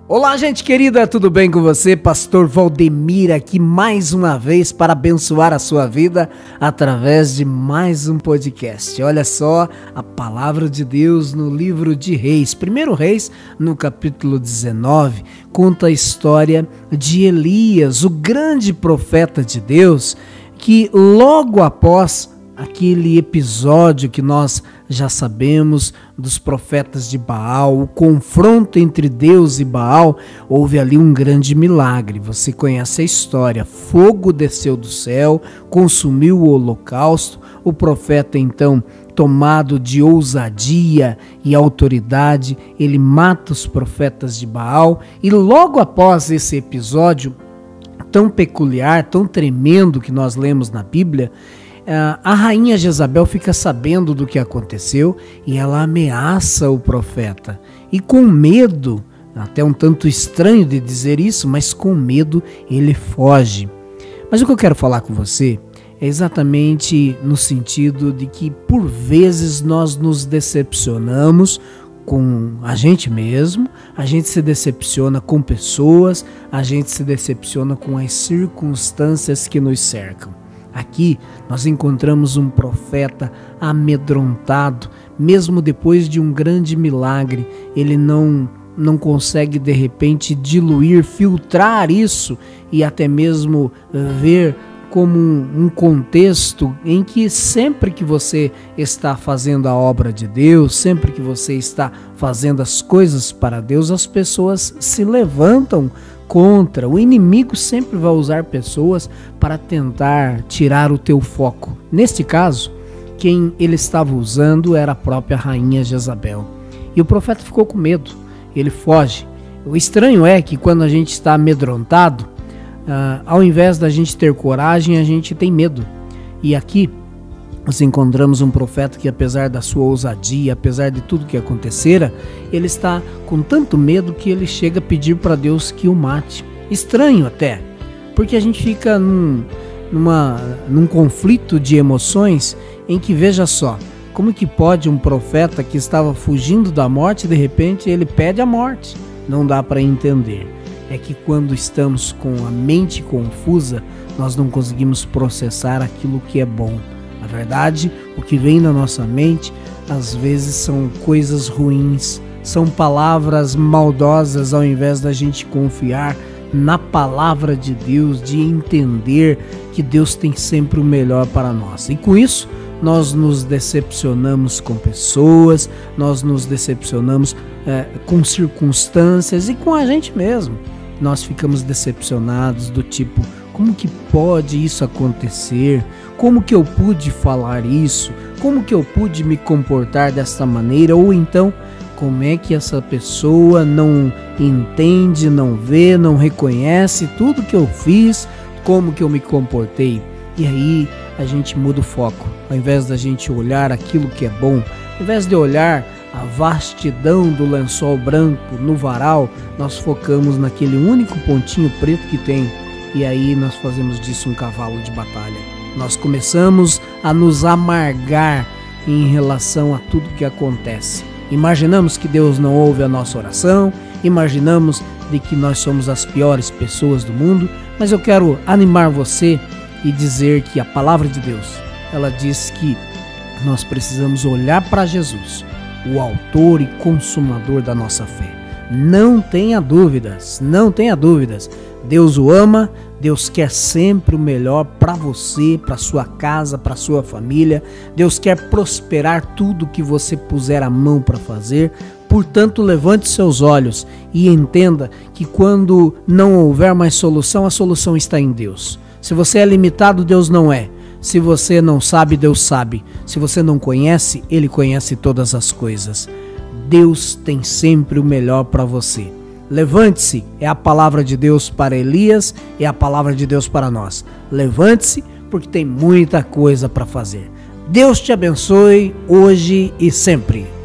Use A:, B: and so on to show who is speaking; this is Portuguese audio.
A: Olá, gente querida, tudo bem com você? Pastor Valdemir aqui mais uma vez para abençoar a sua vida através de mais um podcast. Olha só a palavra de Deus no livro de Reis. 1 Reis, no capítulo 19, conta a história de Elias, o grande profeta de Deus, que logo após aquele episódio que nós já sabemos dos profetas de Baal, o confronto entre Deus e Baal, houve ali um grande milagre. Você conhece a história, fogo desceu do céu, consumiu o holocausto, o profeta então, tomado de ousadia e autoridade, ele mata os profetas de Baal e logo após esse episódio tão peculiar, tão tremendo que nós lemos na Bíblia, a rainha Jezabel fica sabendo do que aconteceu e ela ameaça o profeta. E com medo, até um tanto estranho de dizer isso, mas com medo ele foge. Mas o que eu quero falar com você é exatamente no sentido de que por vezes nós nos decepcionamos com a gente mesmo, a gente se decepciona com pessoas, a gente se decepciona com as circunstâncias que nos cercam. Aqui nós encontramos um profeta amedrontado, mesmo depois de um grande milagre, ele não consegue de repente diluir, filtrar isso e até mesmo ver como um contexto em que sempre que você está fazendo a obra de Deus, sempre que você está fazendo as coisas para Deus, as pessoas se levantam contra. O inimigo sempre vai usar pessoas para tentar tirar o teu foco. Neste caso, quem ele estava usando era a própria rainha Jezabel. E o profeta ficou com medo, ele foge. O estranho é que quando a gente está amedrontado, ao invés da gente ter coragem, a gente tem medo. E aqui nós encontramos um profeta que, apesar da sua ousadia, apesar de tudo que acontecera, ele está com tanto medo que ele chega a pedir para Deus que o mate. Estranho até, porque a gente fica num conflito de emoções em que, veja só, como que pode um profeta que estava fugindo da morte, de repente ele pede a morte? Não dá para entender. É que quando estamos com a mente confusa, nós não conseguimos processar aquilo que é bom. Na verdade, o que vem na nossa mente, às vezes são coisas ruins, são palavras maldosas, ao invés da gente confiar na palavra de Deus, de entender que Deus tem sempre o melhor para nós. E com isso, nós nos decepcionamos com pessoas, nós nos decepcionamos com circunstâncias e com a gente mesmo. Nós ficamos decepcionados do tipo, como que pode isso acontecer? Como que eu pude falar isso? Como que eu pude me comportar dessa maneira? Ou então, como é que essa pessoa não entende, não vê, não reconhece tudo que eu fiz, como que eu me comportei? E aí a gente muda o foco. Ao invés da gente olhar aquilo que é bom, ao invés de olhar a vastidão do lençol branco no varal, nós focamos naquele único pontinho preto que tem. E aí nós fazemos disso um cavalo de batalha. Nós começamos a nos amargar em relação a tudo que acontece. Imaginamos que Deus não ouve a nossa oração, imaginamos de que nós somos as piores pessoas do mundo, mas eu quero animar você e dizer que a palavra de Deus, ela diz que nós precisamos olhar para Jesus, o autor e consumador da nossa fé. Não tenha dúvidas, não tenha dúvidas. Deus o ama, Deus quer sempre o melhor para você, para sua casa, para sua família. Deus quer prosperar tudo que você puser a mão para fazer. Portanto, levante seus olhos e entenda que quando não houver mais solução, a solução está em Deus. Se você é limitado, Deus não é. Se você não sabe, Deus sabe. Se você não conhece, Ele conhece todas as coisas. Deus tem sempre o melhor para você. Levante-se, é a palavra de Deus para Elias, é a palavra de Deus para nós. Levante-se, porque tem muita coisa para fazer. Deus te abençoe hoje e sempre.